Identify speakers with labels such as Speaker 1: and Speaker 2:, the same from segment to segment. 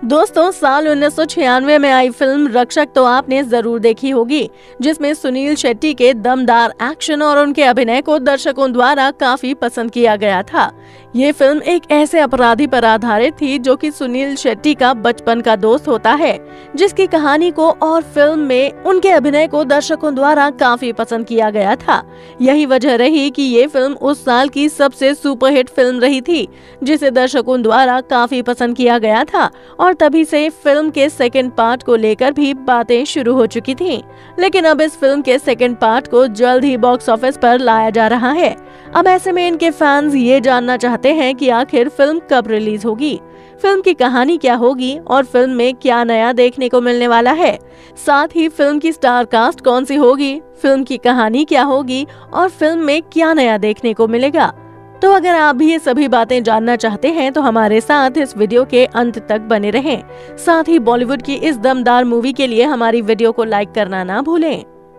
Speaker 1: दोस्तों, साल 1996 में आई फिल्म रक्षक तो आपने जरूर देखी होगी, जिसमें सुनील शेट्टी के दमदार एक्शन और उनके अभिनय को दर्शकों द्वारा काफी पसंद किया गया था। ये फिल्म एक ऐसे अपराधी पर आधारित थी जो कि सुनील शेट्टी का बचपन का दोस्त होता है, जिसकी कहानी को और फिल्म में उनके अभिनय को दर्शकों द्वारा काफी पसंद किया गया था। यही वजह रही कि ये फिल्म उस साल की सबसे सुपरहिट फिल्म रही थी, जिसे दर्शकों द्वारा काफी पसंद किया गया था और तभी से फिल्म के सेकंड पार्ट को लेकर भी बातें शुरू हो चुकी थीं। लेकिन अब इस फिल्म के सेकंड पार्ट को जल्द ही बॉक्स ऑफिस पर लाया जा रहा है। अब ऐसे में इनके फैंस ये जानना चाहते हैं कि आखिर फिल्म कब रिलीज होगी, फिल्म की कहानी क्या होगी और फिल्म में क्या नया देखने को मिलने वाला है। साथ ही फिल्म की स्टार कास्ट कौन सी होगी, फिल्म की कहानी क्या होगी और फिल्म में क्या नया देखने को मिलेगा। तो अगर आप भी ये सभी बातें जानना चाहते हैं तो हमारे साथ इस वीडियो के अंत तक बने रहें। साथ ही बॉलीवुड की इस दमदार मूवी के लिए हमारी वीडियो को लाइक करना ना भूलें।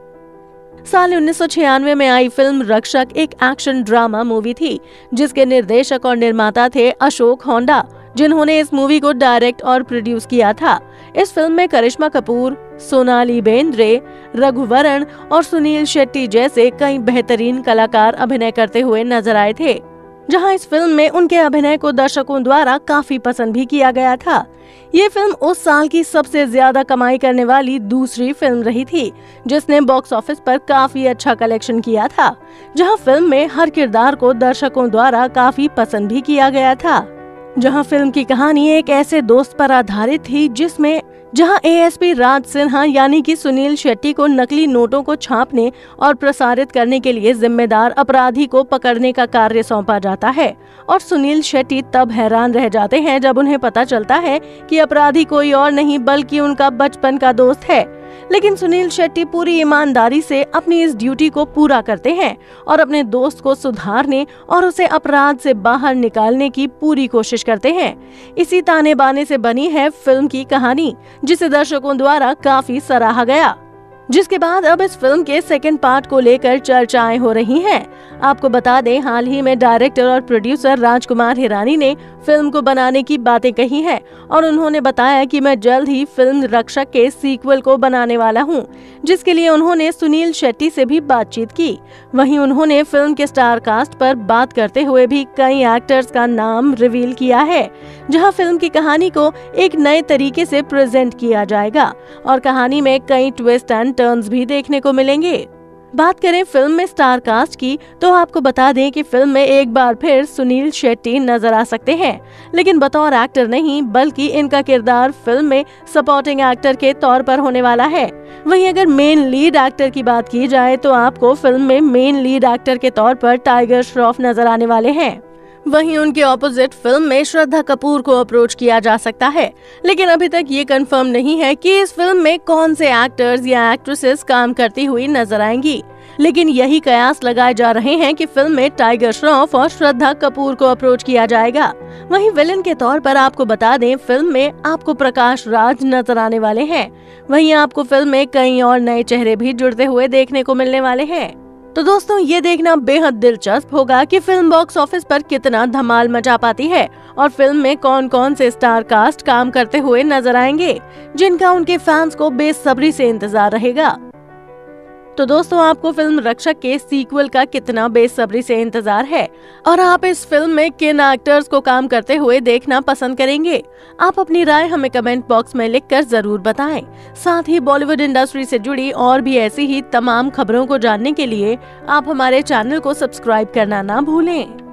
Speaker 1: साल 1996 में आई फिल्म रक्षक एक एक्शन ड्रामा मूवी थी, जिसके निर्देशक और निर्माता थे अशोक होंडा, जिन्होंने इस मूवी को डायरेक्ट और प्रोड्यूस किया था। इस फिल्म में करिश्मा कपूर, सोनाली बेंद्रे, रघुवरन और सुनील शेट्टी जैसे कई बेहतरीन कलाकार अभिनय करते हुए नजर आए थे, जहां इस फिल्म में उनके अभिनय को दर्शकों द्वारा काफी पसंद भी किया गया था। ये फिल्म उस साल की सबसे ज्यादा कमाई करने वाली दूसरी फिल्म रही थी, जिसने बॉक्स ऑफिस पर काफी अच्छा कलेक्शन किया था, जहां फिल्म में हर किरदार को दर्शकों द्वारा काफी पसंद भी किया गया था। जहां फिल्म की कहानी एक ऐसे दोस्त पर आधारित थी जहां एएसपी राज सिन्हा यानी कि सुनील शेट्टी को नकली नोटों को छापने और प्रसारित करने के लिए जिम्मेदार अपराधी को पकड़ने का कार्य सौंपा जाता है और सुनील शेट्टी तब हैरान रह जाते हैं जब उन्हें पता चलता है कि अपराधी कोई और नहीं बल्कि उनका बचपन का दोस्त है। लेकिन सुनील शेट्टी पूरी ईमानदारी से अपनी इस ड्यूटी को पूरा करते हैं और अपने दोस्त को सुधारने और उसे अपराध से बाहर निकालने की पूरी कोशिश करते हैं। इसी ताने बाने से बनी है फिल्म की कहानी, जिसे दर्शकों द्वारा काफी सराहा गया, जिसके बाद अब इस फिल्म के सेकंड पार्ट को लेकर चर्चाएं हो रही हैं। आपको बता दें, हाल ही में डायरेक्टर और प्रोड्यूसर राजकुमार हिरानी ने फिल्म को बनाने की बातें कही हैं और उन्होंने बताया कि मैं जल्द ही फिल्म रक्षक के सीक्वल को बनाने वाला हूं, जिसके लिए उन्होंने सुनील शेट्टी से भी बातचीत की। वहीं उन्होंने फिल्म के स्टार कास्ट पर बात करते हुए भी कई एक्टर्स का नाम रिवील किया है, जहां फिल्म की कहानी को एक नए तरीके से प्रेजेंट किया जाएगा और कहानी में कई ट्विस्ट एंड टर्न्स भी देखने को मिलेंगे। बात करें फिल्म में स्टार कास्ट की, तो आपको बता दें कि फिल्म में एक बार फिर सुनील शेट्टी नजर आ सकते हैं, लेकिन बतौर एक्टर नहीं बल्कि इनका किरदार फिल्म में सपोर्टिंग एक्टर के तौर पर होने वाला है। वहीं अगर मेन लीड एक्टर की बात की जाए तो आपको फिल्म में मेन लीड एक्टर के तौर पर टाइगर श्रॉफ नजर आने वाले हैं। वहीं उनके ऑपोजिट फिल्म में श्रद्धा कपूर को अप्रोच किया जा सकता है, लेकिन अभी तक ये कंफर्म नहीं है कि इस फिल्म में कौन से एक्टर्स या एक्ट्रेसेस काम करती हुई नजर आएंगी। लेकिन यही कयास लगाए जा रहे हैं कि फिल्म में टाइगर श्रॉफ और श्रद्धा कपूर को अप्रोच किया जाएगा। वहीं विलन के तौर पर आपको बता दें, फिल्म में आपको प्रकाश राज नजर आने वाले हैं। वहीं आपको फिल्म में कई और नए चेहरे भी जुड़ते हुए देखने को मिलने वाले हैं। तो दोस्तों, ये देखना बेहद दिलचस्प होगा कि फिल्म बॉक्स ऑफिस पर कितना धमाल मचा पाती है और फिल्म में कौन कौन से स्टार कास्ट काम करते हुए नजर आएंगे, जिनका उनके फैंस को बेसब्री से इंतजार रहेगा। तो दोस्तों, आपको फिल्म रक्षक के सीक्वल का कितना बेसब्री से इंतजार है और आप इस फिल्म में किन एक्टर्स को काम करते हुए देखना पसंद करेंगे? आप अपनी राय हमें कमेंट बॉक्स में लिखकर जरूर बताएं। साथ ही बॉलीवुड इंडस्ट्री से जुड़ी और भी ऐसी ही तमाम खबरों को जानने के लिए आप हमारे चैनल को सब्सक्राइब करना ना भूलें।